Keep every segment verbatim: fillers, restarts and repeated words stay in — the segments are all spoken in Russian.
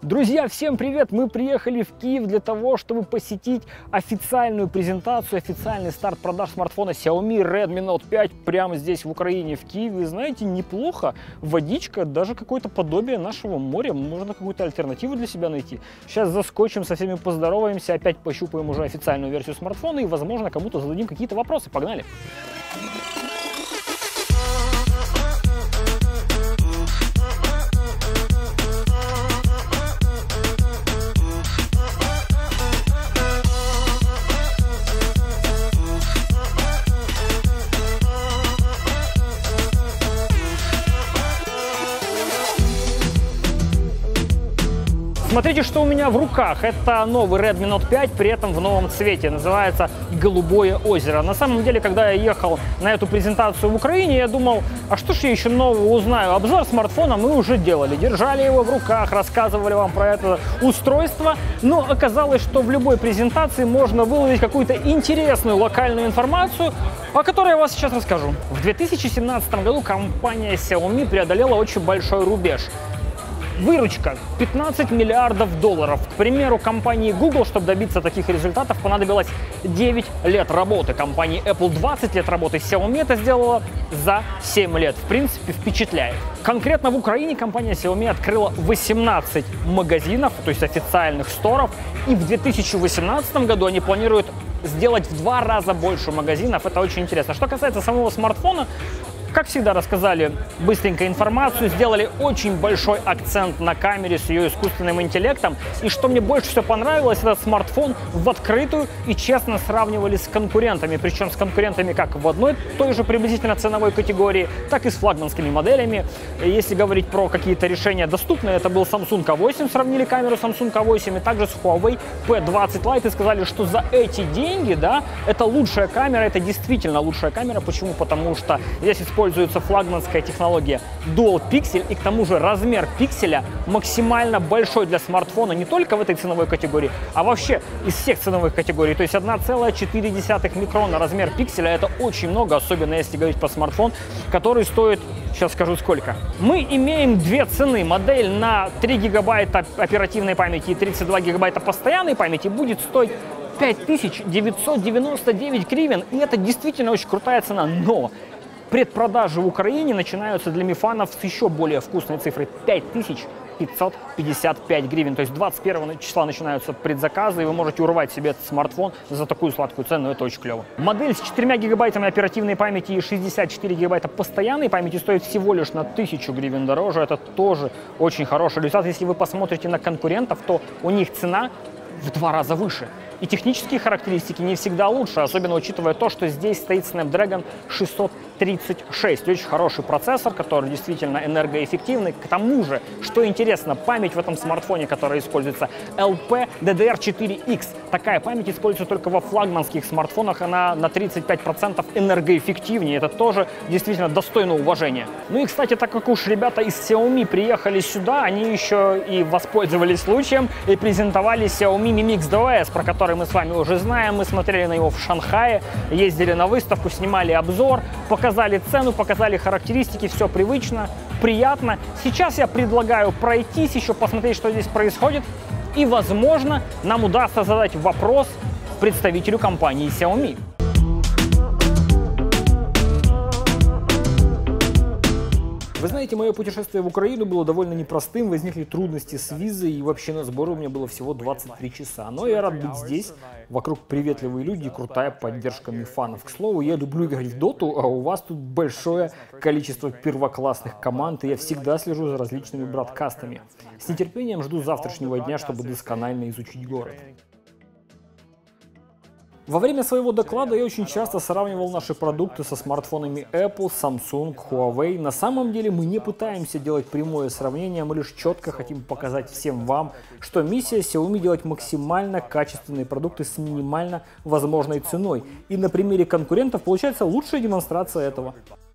Друзья, всем привет! Мы приехали в Киев для того, чтобы посетить официальную презентацию, официальный старт продаж смартфона Xiaomi Redmi Note пять прямо здесь, в Украине, в Киеве. Знаете, неплохо. Водичка, даже какое-то подобие нашего моря. Можно какую-то альтернативу для себя найти. Сейчас заскочим, со всеми поздороваемся, опять пощупаем уже официальную версию смартфона и, возможно, кому-то зададим какие-то вопросы. Погнали! Смотрите, что у меня в руках. Это новый Redmi Note пять, при этом в новом цвете. Называется «Голубое озеро». На самом деле, когда я ехал на эту презентацию в Украине, я думал, а что ж я еще нового узнаю? Обзор смартфона мы уже делали. Держали его в руках, рассказывали вам про это устройство. Но оказалось, что в любой презентации можно выловить какую-то интересную локальную информацию, о которой я вас сейчас расскажу. В две тысячи семнадцатом году компания Xiaomi преодолела очень большой рубеж. Выручка пятнадцать миллиардов долларов. К примеру, компании Google, чтобы добиться таких результатов, понадобилось девять лет работы. Компании Apple двадцать лет работы. Xiaomi это сделала за семь лет. В принципе, впечатляет. Конкретно в Украине компания Xiaomi открыла восемнадцать магазинов, то есть официальных сторов. И в две тысячи восемнадцатом году они планируют сделать в два раза больше магазинов. Это очень интересно. Что касается самого смартфона, как всегда, рассказали быстренько информацию, сделали очень большой акцент на камере с ее искусственным интеллектом. И что мне больше всего понравилось, этот смартфон в открытую и честно сравнивали с конкурентами. Причем с конкурентами как в одной той же приблизительно ценовой категории, так и с флагманскими моделями. Если говорить про какие-то решения доступные, это был Samsung а восемь, сравнили камеру Samsung а восемь, и также с Huawei пи двадцать Lite, и сказали, что за эти деньги, да, это лучшая камера, это действительно лучшая камера. Почему? Потому что здесь используется Используется флагманская технология Dual Pixel, и к тому же размер пикселя максимально большой для смартфона не только в этой ценовой категории, а вообще из всех ценовых категорий. То есть одна целая четыре десятых микрона размер пикселя, это очень много, особенно если говорить про смартфон, который стоит, сейчас скажу сколько. Мы имеем две цены. Модель на три гигабайта оперативной памяти и тридцать два гигабайта постоянной памяти будет стоить пять тысяч девятьсот девяносто девять гривен, и это действительно очень крутая цена, но предпродажи в Украине начинаются для мифанов с еще более вкусной цифры — пять тысяч пятьсот пятьдесят пять гривен. То есть двадцать первого числа начинаются предзаказы, и вы можете урвать себе этот смартфон за такую сладкую цену, это очень клево. Модель с четырьмя гигабайтами оперативной памяти и шестьдесят четыре гигабайта постоянной памяти стоит всего лишь на тысячу гривен дороже. Это тоже очень хороший результат. Если вы посмотрите на конкурентов, то у них цена в два раза выше. И технические характеристики не всегда лучше, особенно учитывая то, что здесь стоит Snapdragon шестьсот тридцать шесть. Очень хороший процессор, который действительно энергоэффективный. К тому же, что интересно, память в этом смартфоне, которая используется, эл пи ди ди ар четыре икс. Такая память используется только во флагманских смартфонах. Она на тридцать пять процентов энергоэффективнее. Это тоже действительно достойно уважения. Ну и, кстати, так как уж ребята из Xiaomi приехали сюда, они еще и воспользовались случаем и презентовали Xiaomi Mi Mix два эс, про который мы с вами уже знаем. Мы смотрели на него в Шанхае, ездили на выставку, снимали обзор, показали цену, показали характеристики, все привычно, приятно. Сейчас я предлагаю пройтись, еще посмотреть, что здесь происходит, и, возможно, нам удастся задать вопрос представителю компании Xiaomi. Вы знаете, мое путешествие в Украину было довольно непростым, возникли трудности с визой, и вообще на сборы у меня было всего двадцать три часа. Но я рад быть здесь, вокруг приветливые люди и крутая поддержка мифанов. К слову, я люблю играть в доту, а у вас тут большое количество первоклассных команд, и я всегда слежу за различными бродкастами. С нетерпением жду завтрашнего дня, чтобы досконально изучить город. Во время своего доклада я очень часто сравнивал наши продукты со смартфонами Apple, Samsung, Huawei. На самом деле мы не пытаемся делать прямое сравнение, мы лишь четко хотим показать всем вам, что миссия Xiaomi делать максимально качественные продукты с минимально возможной ценой. И на примере конкурентов получается лучшая демонстрация этого.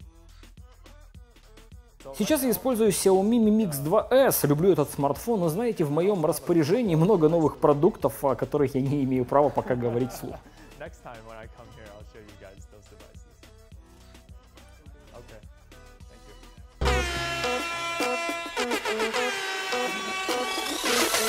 Сейчас я использую Xiaomi Mi Mix два эс, люблю этот смартфон, но знаете, в моем распоряжении много новых продуктов, о которых я не имею права пока говорить вслух. Next time when I come here, I'll show you guys those devices. Okay. Thank you.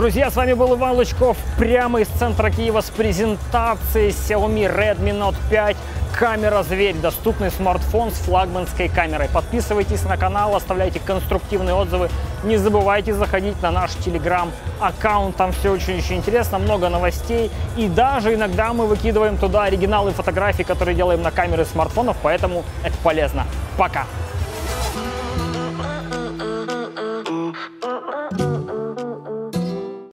Друзья, с вами был Иван Лучков прямо из центра Киева с презентацией Xiaomi Redmi Note пять. Камера-зверь, доступный смартфон с флагманской камерой. Подписывайтесь на канал, оставляйте конструктивные отзывы. Не забывайте заходить на наш телеграм-аккаунт, там все очень-очень интересно, много новостей. И даже иногда мы выкидываем туда оригиналы фотографий, которые делаем на камеры смартфонов, поэтому это полезно. Пока!